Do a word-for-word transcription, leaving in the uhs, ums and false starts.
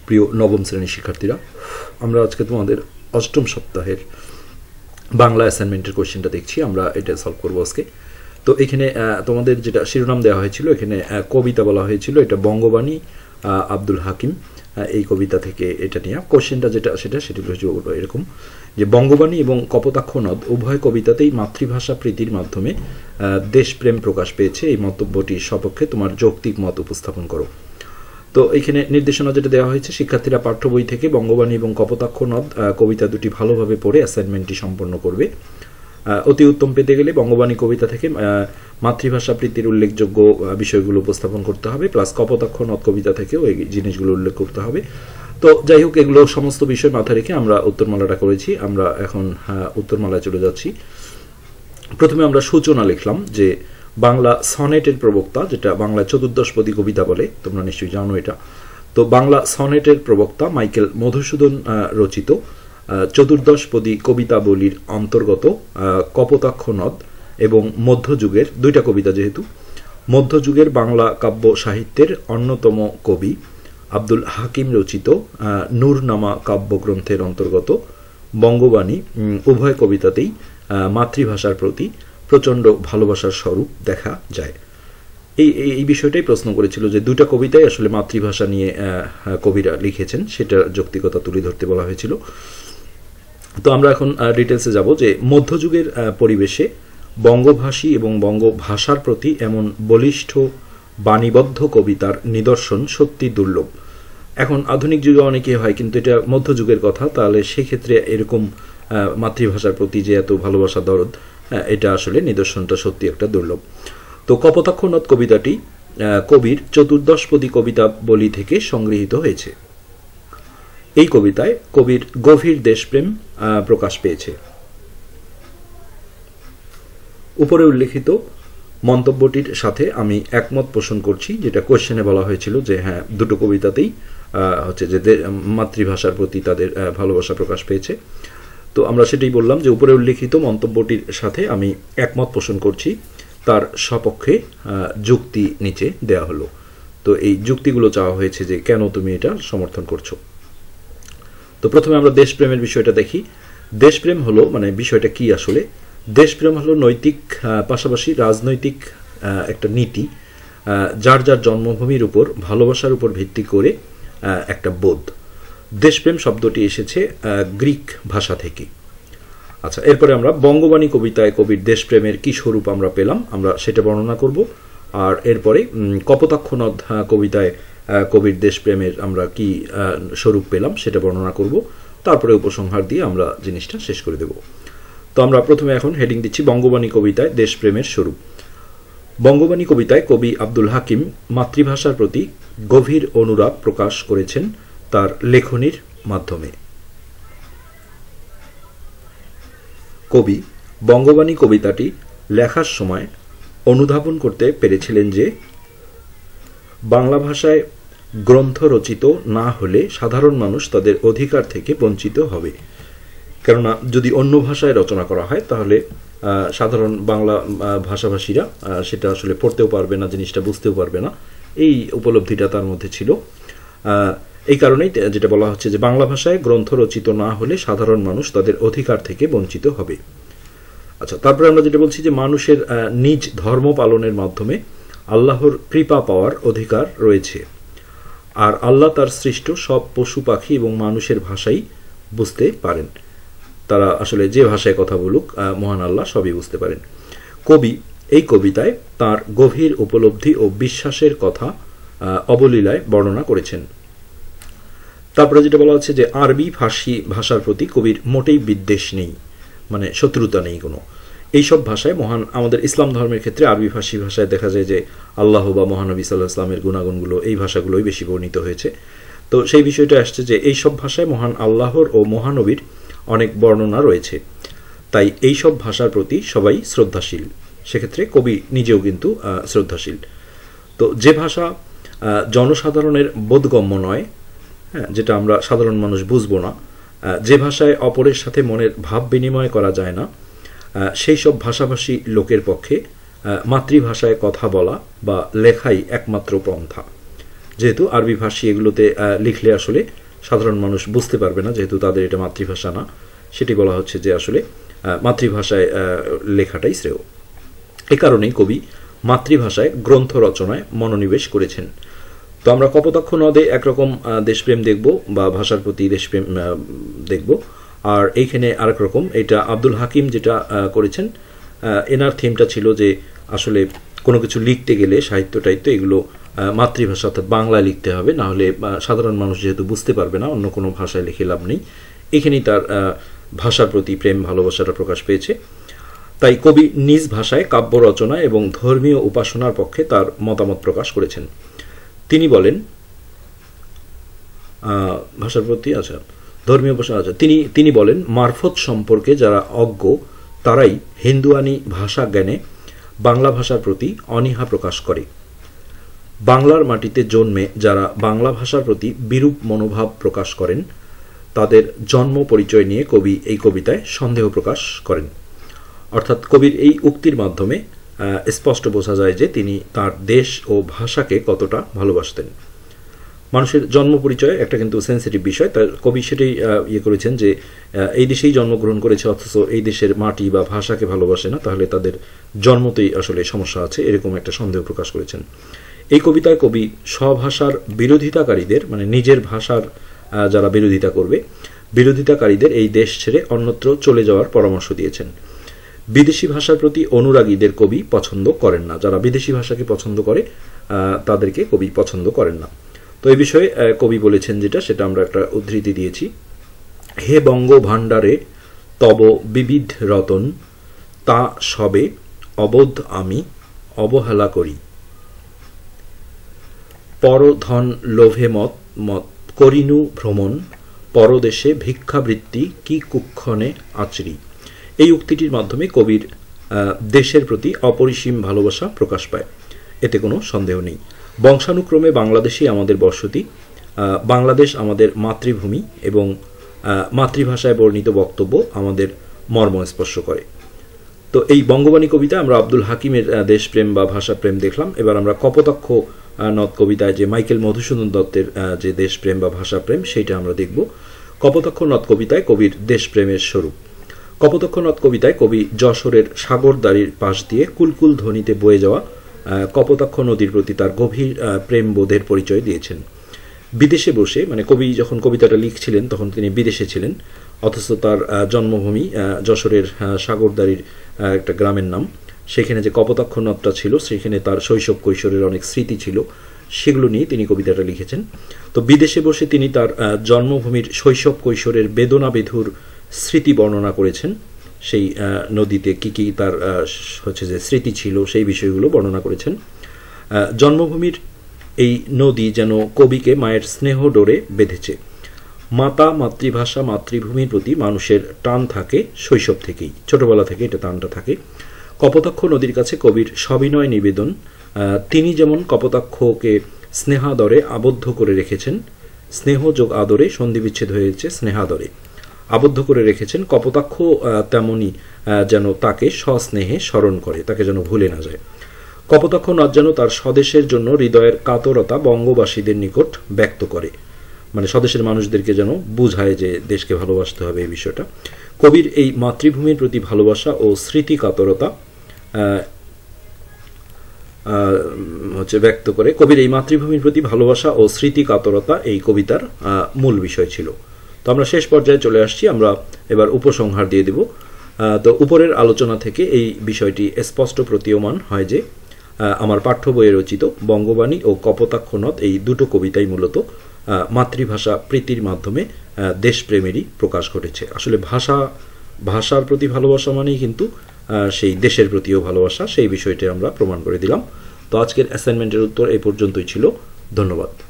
প্রিয় নবম শ্রেণীর শিক্ষার্থীরা, আমরা আজকে তোমাদের অষ্টম সপ্তাহের বাংলা অ্যাসাইনমেন্টের কোশ্চেনটা দেখছি। আমরা এটা সলভ করবো আজকে। তো এখানে তোমাদের যেটা শিরোনাম দেওয়া হয়েছিল, এখানে কবিতা বলা হয়েছিল, এটা বঙ্গবাণী আব্দুল হাকিম এই কবিতা থেকে এটা নিয়ে কোশ্চেনটা যেটা সেটা সেটি এরকম যে বঙ্গবাণী এবং কপোতাক্ষ নদ উভয় কবিতাতেই মাতৃভাষা প্রীতির মাধ্যমে দেশপ্রেম প্রকাশ পেয়েছে। এই মন্তব্যটির সপক্ষে তোমার যৌক্তিক মত উপস্থাপন করো। তো এখানে নির্দেশনা যেটা দেওয়া হয়েছে, শিক্ষার্থীরা পাঠ্য বই থেকে বঙ্গবাণী এবং কপোতাক্ষ নদ কবিতা দুটি ভালোভাবে পড়ে অ্যাসাইনমেন্টটি সম্পন্ন করবে। অতি উত্তম পেতে গেলে বঙ্গবাণী কবিতা থেকে মাতৃভাষা প্রীতির উল্লেখযোগ্য বিষয়গুলো উপস্থাপন করতে হবে, প্লাস কপোতাক্ষ নদ কবিতা থেকেও এই জিনিসগুলো উল্লেখ করতে হবে। তো যাই হোক, এগুলো সমস্ত বিষয় মাথায় রেখে আমরা উত্তরমালাটা করেছি। আমরা এখন উত্তরমালায় চলে যাচ্ছি। প্রথমে আমরা সূচনা লিখলাম যে বাংলা সনেটের প্রবক্তা, যেটা বাংলা চতুর্দশপদী কবিতা বলে, তোমরা নিশ্চয়ই জানো এটা। তো বাংলা সনেটের প্রবক্তা মাইকেল মধুসূদন রচিত চতুর্দশপদী কবিতাবলীর অন্তর্গত কপোতাক্ষ নদ এবং মধ্যযুগের দুইটা কবিতা, যেহেতু মধ্যযুগের বাংলা কাব্য সাহিত্যের অন্যতম কবি আব্দুল হাকিম রচিত নূরনামা কাব্যগ্রন্থের অন্তর্গত বঙ্গবাণী উভয় কবিতাতেই মাতৃভাষার প্রতি প্রচণ্ড ভালোবাসার স্বরূপ দেখা যায়। এই এই বিষয়টাই প্রশ্ন করেছিল যে দুটা কবিতাই আসলে মাতৃভাষা নিয়ে কবিরা লিখেছেন, সেটা যৌক্তিকতা তুলে ধরতে বলা হয়েছিল। তো আমরা এখন ডিটেলসে যাব যে মধ্যযুগের পরিবেশে বঙ্গভাষী এবং বঙ্গভাষার প্রতি এমন বলিষ্ঠ বাণীবদ্ধ কবিতার নিদর্শন সত্যি দুর্লভ। এখন আধুনিক যুগে অনেকে হয়, কিন্তু এটা মধ্যযুগের কথা, তাহলে সেক্ষেত্রে এরকম মাতৃভাষার প্রতি যে এত ভালোবাসা দরদ, এটা আসলে নিদর্শনটা সত্যি একটা দুর্লভ। তো কপোতাক্ষ নদ কবিতাটি কবির চতুর্দশপদী কবিতাবলী থেকে সংগৃহীত হয়েছে। এই কবিতায় কবির গভীর দেশপ্রেম প্রকাশ পেয়েছে। উপরে উল্লেখিত মন্তব্যটির সাথে আমি একমত পোষণ করছি, যেটা কোশ্চেনে বলা হয়েছিল যে হ্যাঁ, দুটো কবিতাতেই হচ্ছে যে মাতৃভাষার প্রতি তাদের ভালোবাসা প্রকাশ পেয়েছে। তো আমরা সেটাই বললাম যে উপরে উল্লেখিত মন্তব্যটির সাথে আমি একমত পোষণ করছি, তার সপক্ষে যুক্তি নিচে দেয়া হলো। তো এই যুক্তিগুলো চাওয়া হয়েছে যে কেন তুমি এটা সমর্থন করছো। তো প্রথমে আমরা দেশপ্রেমের বিষয়টা দেখি। দেশপ্রেম হলো মানে বিষয়টা কি আসলে? দেশপ্রেম হলো নৈতিক পাশাপাশি রাজনৈতিক একটা নীতি, যার যার জন্মভূমির উপর ভালোবাসার উপর ভিত্তি করে একটা বোধ। দেশপ্রেম শব্দটি এসেছে গ্রিক ভাষা থেকে। আচ্ছা, এরপরে আমরা বঙ্গবাণী কবিতায় কবির দেশপ্রেমের কি স্বরূপ আমরা পেলাম, আমরা সেটা বর্ণনা করব। আর এরপরে কপোতাক্ষ নদ কবিতায় কবির দেশপ্রেমের আমরা কি স্বরূপ পেলাম সেটা বর্ণনা করব। তারপরে উপসংহার দিয়ে আমরা জিনিসটা শেষ করে দেব। তো আমরা প্রথমে এখন হেডিং দিচ্ছি বঙ্গবাণী কবিতায় দেশপ্রেমের স্বরূপ। বঙ্গবাণী কবিতায় কবি আব্দুল হাকিম মাতৃভাষার প্রতি গভীর অনুরাগ প্রকাশ করেছেন তার লেখনীর মাধ্যমে। কবি বঙ্গবাণী কবিতাটি লেখার সময় অনুধাবন করতে পেরেছিলেন যে বাংলা ভাষায় গ্রন্থ রচিত না হলে সাধারণ মানুষ তাদের অধিকার থেকে বঞ্চিত হবে। কেননা যদি অন্য ভাষায় রচনা করা হয় তাহলে সাধারণ বাংলা ভাষাভাষীরা সেটা আসলে পড়তেও পারবে না, জিনিসটা বুঝতেও পারবে না। এই উপলব্ধিটা তার মধ্যে ছিল। এই কারণেই যেটা বলা হচ্ছে যে বাংলা ভাষায় গ্রন্থ রচিত না হলে সাধারণ মানুষ তাদের অধিকার থেকে বঞ্চিত হবে। আচ্ছা, তারপরে আমরা যেটা বলছি যে মানুষের নিজ ধর্ম পালনের মাধ্যমে আল্লাহর কৃপা পাওয়ার অধিকার রয়েছে। আর আল্লাহ তার সৃষ্ট সব পশু পাখি এবং মানুষের ভাষাই বুঝতে পারেন। তারা আসলে যে ভাষায় কথা বলুক, মহান আল্লাহ সবই বুঝতে পারেন। কবি এই কবিতায় তার গভীর উপলব্ধি ও বিশ্বাসের কথা অবলীলায় বর্ণনা করেছেন। তারপরে যেটা বলা হচ্ছে যে আরবি ফার্সি ভাষার প্রতি কবির মোটেই বিদ্বেষ নেই, মানে শত্রুতা নেই কোনো। এইসব ভাষায় মহান আমাদের ইসলাম ধর্মের ক্ষেত্রে আরবি ফার্সি ভাষায় দেখা যায় যে আল্লাহ বা মহানবী সাল্লাহ ইসলামের গুণাগুণগুলো এই ভাষাগুলোই বেশি বর্ণিত হয়েছে। তো সেই বিষয়টা আসছে যে এইসব ভাষায় মহান আল্লাহর ও মহানবীর অনেক বর্ণনা রয়েছে, তাই এইসব ভাষার প্রতি সবাই শ্রদ্ধাশীল। সেক্ষেত্রে কবি নিজেও কিন্তু শ্রদ্ধাশীল। তো যে ভাষা জনসাধারণের বোধগম্য নয়, হ্যাঁ, যেটা আমরা সাধারণ মানুষ বুঝবো না, যে ভাষায় অপরের সাথে মনের ভাব বিনিময় করা যায় না, সেই সব ভাষাভাষী লোকের পক্ষে মাতৃভাষায় কথা বলা বা লেখাই একমাত্র পন্থা। যেহেতু আরবি ভাষী এগুলোতে লিখলে আসলে সাধারণ মানুষ বুঝতে পারবে না, যেহেতু তাদের এটা মাতৃভাষা না, সেটি বলা হচ্ছে যে আসলে মাতৃভাষায় লেখাটাই শ্রেয়। এ কারণেই কবি মাতৃভাষায় গ্রন্থ রচনায় মনোনিবেশ করেছেন। তো আমরা কপোতাক্ষ নদে একরকম দেশপ্রেম দেখব বা ভাষার প্রতি দেশপ্রেম দেখব, আর এইখানে আরেক রকম, এটা আব্দুল হাকিম যেটা করেছেন, এনার থিমটা ছিল যে আসলে কোনো কিছু লিখতে গেলে সাহিত্য টাহিত্য এগুলো মাতৃভাষা অর্থাৎ বাংলায় লিখতে হবে, না হলে সাধারণ মানুষ যেহেতু বুঝতে পারবে না, অন্য কোনো ভাষায় লিখে লাভ নেই। এখানেই তার ভাষার প্রতি প্রেম ভালোবাসাটা প্রকাশ পেয়েছে। তাই কবি নিজ ভাষায় কাব্য রচনা এবং ধর্মীয় উপাসনার পক্ষে তার মতামত প্রকাশ করেছেন। তিনি বলেন ভাষার প্রতি আচ্ছা ধর্মীয় উপাসনা আচ্ছা তিনি তিনি বলেন মারফত সম্পর্কে যারা অজ্ঞ তারাই হিন্দুয়ানি ভাষা জ্ঞানে বাংলা ভাষার প্রতি অনীহা প্রকাশ করে। বাংলার মাটিতে জন্মে যারা বাংলা ভাষার প্রতি বিরূপ মনোভাব প্রকাশ করেন তাদের জন্ম পরিচয় নিয়ে কবি এই কবিতায় সন্দেহ প্রকাশ করেন। অর্থাৎ কবির এই উক্তির মাধ্যমে স্পষ্ট বোঝা যায় যে তিনি তার দেশ ও ভাষাকে কতটা ভালোবাসতেন। মানুষের জন্ম পরিচয় একটা কিন্তু সেন্সিটিভ বিষয়, তার কবি সেটাই ইয়ে করেছেন যে এই দেশেই জন্মগ্রহণ করেছে অথচ এই দেশের মাটি বা ভাষাকে ভালোবাসে না, তাহলে তাদের জন্মতেই আসলে সমস্যা আছে, এরকম একটা সন্দেহ প্রকাশ করেছেন। এই কবিতায় কবি স্বভাষার বিরোধিতাকারীদের, মানে নিজের ভাষার যারা বিরোধিতা করবে, বিরোধিতাকারীদের এই দেশ ছেড়ে অন্যত্র চলে যাওয়ার পরামর্শ দিয়েছেন। বিদেশি ভাষার প্রতি অনুরাগীদের কবি পছন্দ করেন না, যারা বিদেশি ভাষাকে পছন্দ করে তাদেরকে কবি পছন্দ করেন না। তো এই বিষয়ে কবি বলেছেন যেটা, সেটা আমরা একটা উদ্ধৃতি দিয়েছি। হে বঙ্গ ভাণ্ডারে তব বিবিধ রতন, তা সবে অবোধ আমি অবহেলা করি। পরধন লোভে মত মত করিনু ভ্রমণ, পরদেশে ভিক্ষাবৃত্তি কি কুক্ষণে আচরি। এই উক্তিটির মাধ্যমে কবির দেশের প্রতি অপরিসীম ভালোবাসা প্রকাশ পায়, এতে কোনো সন্দেহ নেই। বংশানুক্রমে বাংলাদেশই আমাদের বসতি, বাংলাদেশ আমাদের মাতৃভূমি এবং মাতৃভাষায় বর্ণিত বক্তব্য আমাদের মর্ম স্পর্শ করে। তো এই বঙ্গবাণী কবিতা আমরা আব্দুল হাকিমের দেশপ্রেম বা ভাষাপ্রেম দেখলাম। এবার আমরা কপোতাক্ষ নদ কবিতায় যে মাইকেল মধুসূদন দত্তের যে দেশপ্রেম বা ভাষাপ্রেম সেইটা আমরা দেখব। কপোতাক্ষ নদ কবিতায় কবির দেশপ্রেমের স্বরূপ। কপোতাক্ষ নদ কবিতায় কবি যশোরের সাগরদাড়ির পাশ দিয়ে কুলকুল ধ্বনিতে বয়ে যাওয়া কপোতাক্ষ নদীর প্রতি তার গভীর প্রেম বোধের পরিচয় দিয়েছেন। বিদেশে বসে, মানে কবি যখন কবিতাটা লিখছিলেন তখন তিনি বিদেশে ছিলেন, অথচ তার জন্মভূমি যশোরের সাগরদাড়ির একটা গ্রামের নাম, সেখানে যে কপোতাক্ষ নদটা ছিল সেখানে তার শৈশব কৈশোরের অনেক স্মৃতি ছিল, সেগুলো নিয়ে তিনি কবিতাটা লিখেছেন। তো বিদেশে বসে তিনি তার জন্মভূমির শৈশব কৈশোরের বেদনা বেধুর স্মৃতি বর্ণনা করেছেন। সেই নদীতে কি কি তার হচ্ছে যে স্মৃতি ছিল সেই বিষয়গুলো বর্ণনা করেছেন। জন্মভূমির এই নদী যেন কবিকে মায়ের স্নেহ ডোরে বেঁধেছে। মাতা, মাতৃভাষা, মাতৃভূমির প্রতি মানুষের টান থাকে শৈশব থেকেই, ছোটবেলা থেকে এটা টানটা থাকে। কপোতাক্ষ নদীর কাছে কবির সবিনয় নিবেদন, তিনি যেমন কপোতাক্ষকে স্নেহাদরে আবদ্ধ করে রেখেছেন, স্নেহ যোগ আদরে সন্ধিবিচ্ছেদ হয়েছে স্নেহাদরে আবদ্ধ করে রেখেছেন, কপোতাক্ষ তেমনি যেন তাকে সস্নেহে স্মরণ করে, তাকে যেন ভুলে না যায়। কপোতাক্ষ নদ যেন তার স্বদেশের জন্য হৃদয়ের কাতরতা বঙ্গবাসীদের নিকট ব্যক্ত করে, মানে স্বদেশের মানুষদেরকে যেন বুঝায় যে দেশকে ভালোবাসতে হবে এই বিষয়টা। কবির এই মাতৃভূমির প্রতি ভালোবাসা ও স্মৃতি কাতরতা হচ্ছে ব্যক্ত করে কবির এই মাতৃভূমির প্রতি ভালোবাসা ও স্মৃতি কাতরতা এই কবিতার মূল বিষয় ছিল। তো আমরা শেষ পর্যায়ে চলে আসছি, আমরা এবার উপসংহার দিয়ে দেব। তো উপরের আলোচনা থেকে এই বিষয়টি স্পষ্ট প্রতীয়মান হয় যে আমার পাঠ্য বইয়ে রচিত বঙ্গবাণী ও কপোতাক্ষ নদ এই দুটো কবিতাই মূলত মাতৃভাষা প্রীতির মাধ্যমে দেশপ্রেমেরই প্রকাশ ঘটেছে। আসলে ভাষা ভাষার প্রতি ভালোবাসা মানেই কিন্তু সেই দেশের প্রতিও ভালোবাসা, সেই বিষয়টি আমরা প্রমাণ করে দিলাম। তো আজকের অ্যাসাইনমেন্টের উত্তর এই পর্যন্তই ছিল। ধন্যবাদ।